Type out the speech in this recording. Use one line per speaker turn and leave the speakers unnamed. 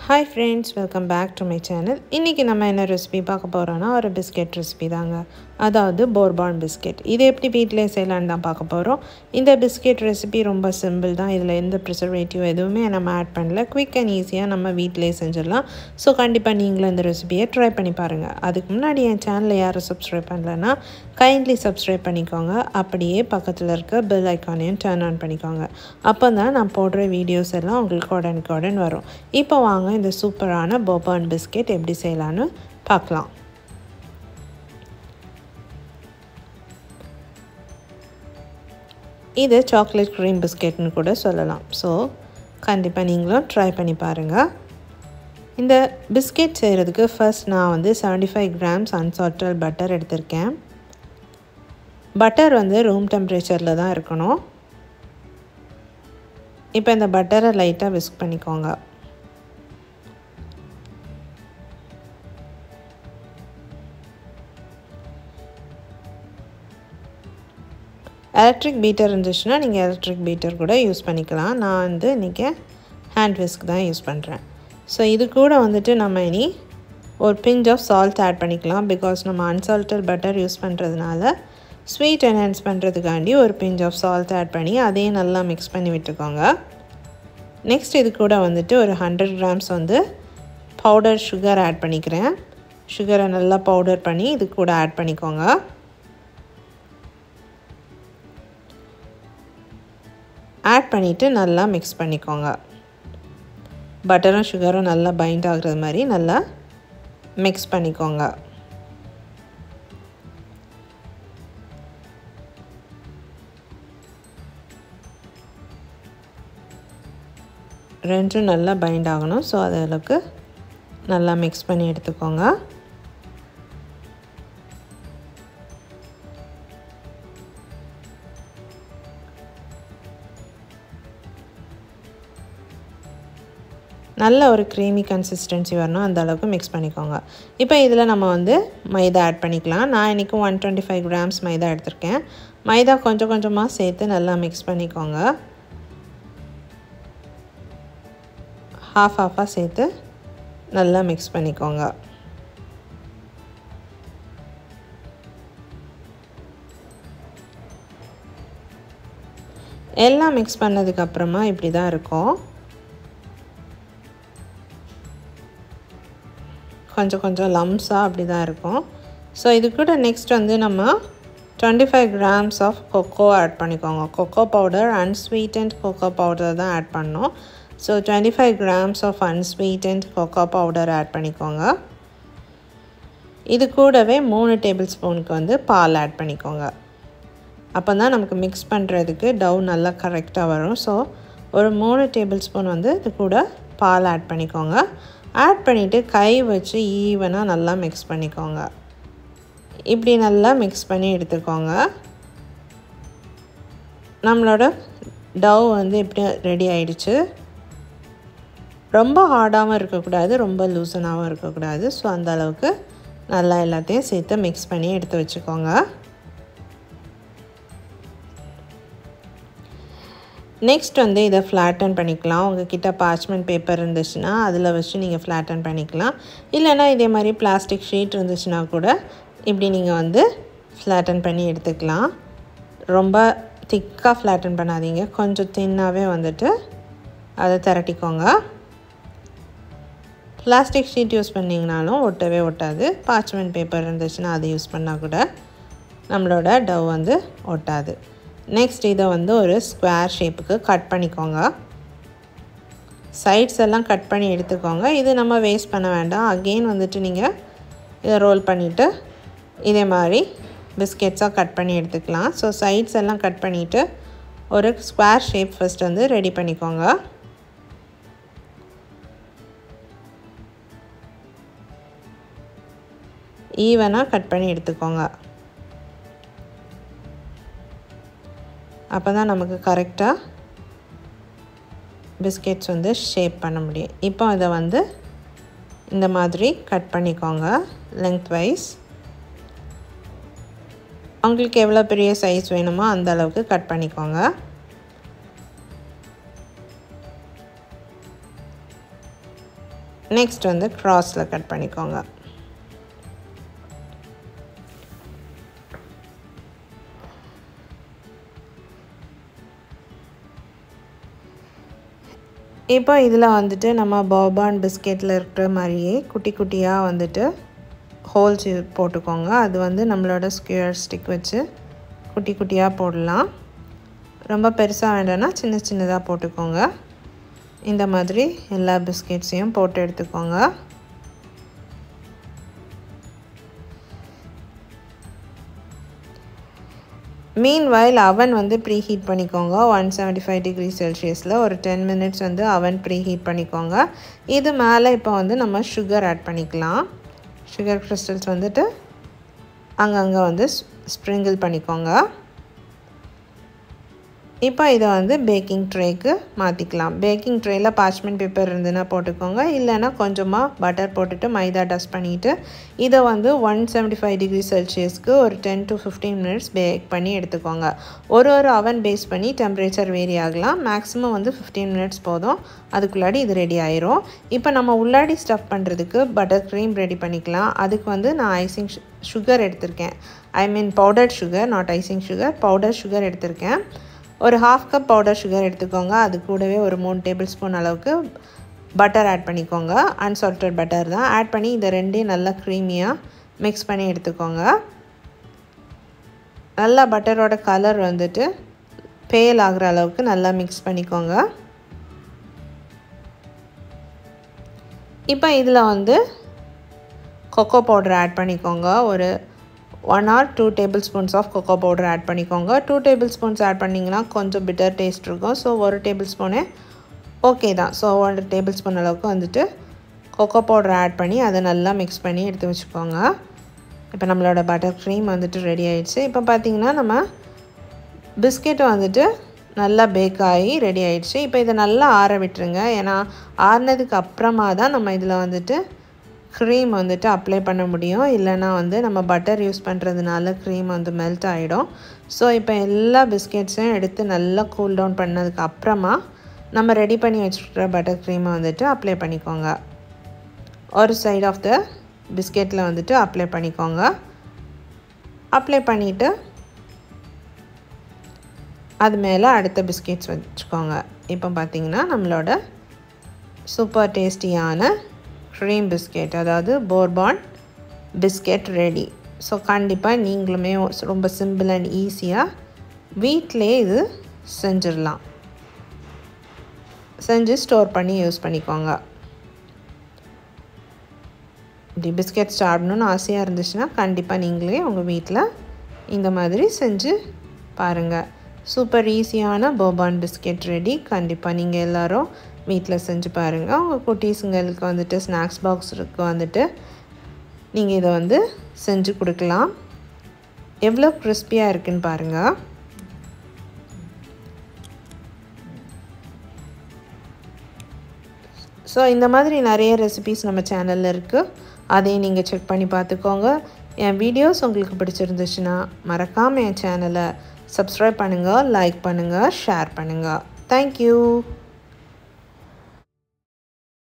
Hi friends, welcome back to my channel. இன்னைக்கு நம்ம என்ன ரெசிபி பார்க்க போறோம்னா ஒரு பிஸ்கட் ரெசிபி தாங்க. அதாவது போர்பான் பிஸ்கட். இது எப்படி வீட்லயே செய்யலாம்னு தான் பார்க்க போறோம். இந்த பிஸ்கட் ரெசிபி ரொம்ப சிம்பிள் தான். இதுல எந்த ப்ரிசர்வேட்டிவ் எதுவுமே நம்ம ஆட் பண்ணல. குயிக் அண்ட் ஈஸியா நம்ம வீட்லயே செஞ்சிடலாம். சோ கண்டிப்பா நீங்களும் இந்த ரெசிபியை ட்ரை பண்ணி பாருங்க. அதுக்கு முன்னாடி என் சேனலை யாரும் சப்ஸ்கிரைப் பண்ணலனா kindly subscribe பண்ணிக்கோங்க. அப்படியே பக்கத்துல இருக்க bell icon-ஐயும் turn on பண்ணிக்கோங்க. அப்பதான் நான் போடுற வீடியோஸ் எல்லாம் உங்களுக்கு உடனுக்குடன் வரும். இப்போ வாங்க இந்த சூப்பரான போர்பான் பிஸ்கட் எப்படி செய்யலாம்னு பார்க்கலாம். இது சாக்லேட் க்ரீம் பிஸ்கட்னு கூட சொல்லலாம். ஸோ கண்டிப்பாக நீங்களும் ட்ரை பண்ணி பாருங்கள். இந்த பிஸ்கட் செய்கிறதுக்கு ஃபர்ஸ்ட் நான் வந்து 75 grams unsalted பட்டர் எடுத்திருக்கேன். பட்டர் வந்து ரூம் டெம்பரேச்சரில் தான் இருக்கணும். இப்போ இந்த பட்டரை லைட்டாக விஸ்க் பண்ணிக்கோங்க. எலக்ட்ரிக் பீட்டர் இருந்துச்சுன்னா நீங்கள் எலக்ட்ரிக் பீட்டர் கூட யூஸ் பண்ணிக்கலாம். நான் வந்து இன்றைக்கி ஹேண்ட் விஸ்க் தான் யூஸ் பண்ணுறேன். ஸோ இது கூட வந்துட்டு நம்ம இனி ஒரு பிஞ்ச் ஆஃப் சால்ட் ஆட் பண்ணிக்கலாம். பிகாஸ் நம்ம அன்சால்டட் பட்டர் யூஸ் பண்ணுறதுனால ஸ்வீட் என்ஹான்ஸ் பண்ணுறதுக்காண்டி ஒரு பிஞ்ச் ஆஃப் சால்ட் ஆட் பண்ணி அதையும் நல்லா மிக்ஸ் பண்ணி விட்டுக்கோங்க. நெக்ஸ்ட் இது கூட வந்துட்டு ஒரு 100 grams வந்து பவுடர் சுகர் ஆட் பண்ணிக்கிறேன். சுகரை நல்லா பவுடர் பண்ணி இது கூட ஆட் பண்ணிக்கோங்க. ஆட் பண்ணிவிட்டு நல்லா மிக்ஸ் பண்ணிக்கோங்க. பட்டரும் சுகரும் நல்லா பைண்ட் ஆகுறது மாதிரி நல்லா மிக்ஸ் பண்ணிக்கோங்க. ரெண்டும் நல்லா பைண்ட் ஆகணும். ஸோ அதளவுக்கு நல்லா மிக்ஸ் பண்ணி எடுத்துக்கோங்க. நல்ல ஒரு க்ரீமி கன்சிஸ்டன்சி வரணும். அந்த அளவுக்கு மிக்ஸ் பண்ணிக்கோங்க. இப்போ இதில் நம்ம வந்து மைதா ஆட் பண்ணிக்கலாம். நான் இன்றைக்கி 125 grams மைதா எடுத்திருக்கேன். மைதா கொஞ்சம் கொஞ்சமாக சேர்த்து நல்லா மிக்ஸ் பண்ணிக்கோங்க. ஹாஃபாக சேர்த்து நல்லா மிக்ஸ் பண்ணிக்கோங்க. எல்லாம் மிக்ஸ் பண்ணதுக்கப்புறமா இப்படி தான் இருக்கும். கொஞ்சம் கொஞ்சம் லம்ஸாக அப்படி தான் இருக்கும். ஸோ இது கூட நெக்ஸ்ட் வந்து நம்ம 25 grams ஆஃப் கொக்கோ ஆட் பண்ணிக்கோங்க. Cocoa powder unsweetened cocoa powder தான் ஆட் பண்ணோம். So 25 grams of unsweetened cocoa powder add பண்ணிக்கோங்க. இது கூடவே 3 tablespoonக்கு வந்து பால் ஆட் பண்ணிக்கோங்க. அப்போ தான் நமக்கு மிக்ஸ் பண்ணுறதுக்கு டவ் நல்லா கரெக்டாக வரும். ஸோ ஒரு 3 tablespoon வந்து இது கூட பால் ஆட் பண்ணிக்கோங்க. ஆட் பண்ணிவிட்டு கை வச்சு ஈவனாக நல்லா மிக்ஸ் பண்ணிக்கோங்க. இப்படி நல்லா மிக்ஸ் பண்ணி எடுத்துக்கோங்க. நம்மளோட டவ் வந்து இப்படி ரெடி ஆயிடுச்சு. ரொம்ப ஹார்டாகவும் இருக்கக்கூடாது, ரொம்ப லூசனாகவும் இருக்கக்கூடாது. ஸோ அந்த அளவுக்கு நல்லா எல்லாத்தையும் சேர்த்து மிக்ஸ் பண்ணி எடுத்து வச்சுக்கோங்க. நெக்ஸ்ட் வந்து இதை ஃப்ளாட்டன் பண்ணிக்கலாம். உங்கள்கிட்ட பார்ச்மெண்ட் பேப்பர் இருந்துச்சுன்னா அதில் வச்சு நீங்கள் ஃப்ளாட்டன் பண்ணிக்கலாம். இல்லைனா இதே மாதிரி பிளாஸ்டிக் ஷீட் இருந்துச்சுன்னா கூட இப்படி நீங்கள் வந்து ஃப்ளாட்டன் பண்ணி எடுத்துக்கலாம். ரொம்ப திக்காக ஃப்ளாட்டன் பண்ணாதீங்க. கொஞ்சம் தின்னாகவே வந்துட்டு அதை திரட்டிக்கோங்க. பிளாஸ்டிக் ஷீட் யூஸ் பண்ணிங்கனாலும் ஒட்டவே ஒட்டாது. பார்ச்மெண்ட் பேப்பர் இருந்துச்சுன்னா அதை யூஸ் பண்ணால் கூட நம்மளோட டவ் வந்து ஒட்டாது. நெக்ஸ்ட் இதை வந்து ஒரு ஸ்கொயர் ஷேப்புக்கு கட் பண்ணிக்கோங்க. சைட்ஸ் எல்லாம் கட் பண்ணி எடுத்துக்கோங்க. இது நம்ம வேஸ்ட் பண்ண வேண்டாம். அகெயின் வந்துட்டு நீங்கள் இதை ரோல் பண்ணிவிட்டு இதே மாதிரி பிஸ்கெட்ஸாக கட் பண்ணி எடுத்துக்கலாம். ஸோ சைட்ஸ் எல்லாம் கட் பண்ணிவிட்டு ஒரு ஸ்கொயர் ஷேப் ஃபஸ்ட் வந்து ரெடி பண்ணிக்கோங்க. ஈவனாக கட் பண்ணி எடுத்துக்கோங்க. அப்போ தான் நமக்கு கரெக்டாக பிஸ்கெட்ஸ் வந்து ஷேப் பண்ண முடியும். இப்போ இதை வந்து இந்த மாதிரி கட் பண்ணிக்கோங்க லென்த் வைஸ். உங்களுக்கு எவ்வளோ பெரிய சைஸ் வேணுமோ அந்த அளவுக்கு கட் பண்ணிக்கோங்க. நெக்ஸ்ட் வந்து க்ராஸில் கட் பண்ணிக்கோங்க. இப்போ இதில் வந்துட்டு நம்ம போர்பான் பிஸ்கெட்டில் இருக்கிற மாதிரியே குட்டி குட்டியாக வந்துட்டு ஹோல்ஸ் போட்டுக்கோங்க. அது வந்து நம்மளோட ஸ்கொயர் ஸ்டிக் வச்சு குட்டி குட்டியாக போடலாம். ரொம்ப பெருசாக வேண்டாம்னா சின்ன சின்னதாக போட்டுக்கோங்க. இந்த மாதிரி எல்லா பிஸ்கெட்ஸையும் போட்டு எடுத்துக்கோங்க. மீன்வைல் அவன் வந்து ப்ரீ ஹீட் பண்ணிக்கோங்க. 175 டிகிரி செல்சியஸில் ஒரு 10 மினிட்ஸ் வந்து அவன் ப்ரீ ஹீட் பண்ணிக்கோங்க. இது மேலே இப்போ வந்து நம்ம சுகர் ஆட் பண்ணிக்கலாம். சுகர் கிறிஸ்டல்ஸ் வந்துட்டு அங்கங்கே வந்து ஸ்ப்ரிங்கிள் பண்ணிக்கோங்க. இப்போ இதை வந்து பேக்கிங் ட்ரேக்கு மாற்றிக்கலாம். பேக்கிங் ட்ரேயில் பார்ச்மெண்ட் பேப்பர் இருந்துன்னா போட்டுக்கோங்க. இல்லைன்னா கொஞ்சமாக பட்டர் போட்டுட்டு மைதா டஸ்ட் பண்ணிவிட்டு இதை வந்து 175 டிகிரி செல்சியஸ்க்கு ஒரு 10 to 15 மினிட்ஸ் பேக் பண்ணி எடுத்துக்கோங்க. ஒரு அவன் பேஸ் பண்ணி டெம்பரேச்சர் வேரி ஆகலாம். மேக்ஸிமம் வந்து 15 மினிட்ஸ் போதும். அதுக்குள்ளாடி இது ரெடி ஆயிரும். இப்போ நம்ம உள்ளாடி ஸ்டஃப் பண்ணுறதுக்கு பட்டர் க்ரீம் ரெடி பண்ணிக்கலாம். அதுக்கு வந்து நான் ஐசிங் சுகர் எடுத்திருக்கேன். Powder sugar, not icing sugar, powder sugar எடுத்திருக்கேன். ஒரு 1/2 கப் பவுடர் சுகர் எடுத்துக்கோங்க. அது கூடவே ஒரு 3 டேபிள் ஸ்பூன் அளவுக்கு பட்டர் ஆட் பண்ணிக்கோங்க. அன்சால்ட்டட் பட்டர் தான். ஆட் பண்ணி இதை ரெண்டையும் நல்லா க்ரீமியாக மிக்ஸ் பண்ணி எடுத்துக்கோங்க. நல்லா பட்டரோட கலர் வந்துட்டு பேல் ஆகிற அளவுக்கு நல்லா மிக்ஸ் பண்ணிக்கோங்க. இப்போ இதில் வந்து கொக்கோ பவுடர் ஆட் பண்ணிக்கோங்க. ஒரு 1 or 2 tablespoons of cocoa powder add பண்ணிக்கோங்க. 2 டேபிள் ஸ்பூன்ஸ் ஆட் பண்ணிங்கன்னா கொஞ்சம் பிட்டர் டேஸ்ட் இருக்கும். ஸோ 1 டேபிள் ஸ்பூனே ஓகே தான். ஸோ 1 டேபிள் ஸ்பூன் அளவுக்கு வந்துட்டு கொக்கோ பவுடர் ஆட் பண்ணி அதை நல்லா மிக்ஸ் பண்ணி எடுத்து வச்சுக்கோங்க. இப்போ நம்மளோட பட்டர் க்ரீம் வந்துட்டு ரெடி ஆகிடுச்சு. இப்போ பார்த்திங்கன்னா நம்ம பிஸ்கெட்டு வந்துட்டு நல்லா பேக் ஆகி ரெடி ஆகிடுச்சு. இப்போ இதை நல்லா ஆற விட்டுருங்க. ஏன்னா ஆறினதுக்கு அப்புறமா தான் நம்ம இதில் வந்துட்டு க்ரீம் வந்துட்டு அப்ளை பண்ண முடியும். இல்லைனா வந்து நம்ம பட்டர் யூஸ் பண்ணுறதுனால க்ரீம் வந்து மெல்ட் ஆகிடும். ஸோ இப்போ எல்லா பிஸ்கெட்ஸையும் எடுத்து நல்லா கூல் டவுன் பண்ணதுக்கு அப்புறமா நம்ம ரெடி பண்ணி வச்சுருக்கிற பட்டர் க்ரீமை வந்துட்டு அப்ளை பண்ணிக்கோங்க. ஒரு சைட் ஆஃப் த பிஸ்கெட்டில் வந்துட்டு அப்ளை பண்ணிக்கோங்க. அப்ளை பண்ணிவிட்டு அது மேலே அடுத்த பிஸ்கெட்ஸ் வச்சுக்கோங்க. இப்போ பார்த்திங்கன்னா நம்மளோட சூப்பர் டேஸ்டியான க்ரீம் பிஸ்கெட், அதாவது போர்பான் பிஸ்கெட் ரெடி. ஸோ கண்டிப்பாக நீங்களுமே ரொம்ப சிம்பிள் அண்ட் ஈஸியாக வீட்டிலே இது செஞ்சிடலாம். செஞ்சு ஸ்டோர் பண்ணி யூஸ் பண்ணிக்கோங்க. இப்படி பிஸ்கெட் சாப்பிடணுன்னு ஆசையாக இருந்துச்சுன்னா கண்டிப்பாக நீங்களே உங்கள் வீட்டில் இந்த மாதிரி செஞ்சு பாருங்கள். சூப்பர் ஈஸியான போர்பான் பிஸ்கெட் ரெடி. கண்டிப்பாக நீங்கள் எல்லோரும் வீட்டில் செஞ்சு பாருங்கள். உங்கள் குட்டீஸுங்களுக்கு வந்துட்டு ஸ்நாக்ஸ் பாக்ஸுக்கு வந்துட்டு நீங்கள் இதை வந்து செஞ்சு கொடுக்கலாம். எவ்வளோ கிறிஸ்பியாக இருக்குன்னு பாருங்கள். ஸோ இந்த மாதிரி நிறைய ரெசிபீஸ் நம்ம சேனலில் இருக்குது. அதையும் நீங்கள் செக் பண்ணி பார்த்துக்கோங்க. என் வீடியோஸ் உங்களுக்கு பிடிச்சிருந்துச்சுன்னா மறக்காமல் என் சேனலை சப்ஸ்கிரைப் பண்ணுங்கள், லைக் பண்ணுங்கள், ஷேர் பண்ணுங்கள். தேங்க்யூ.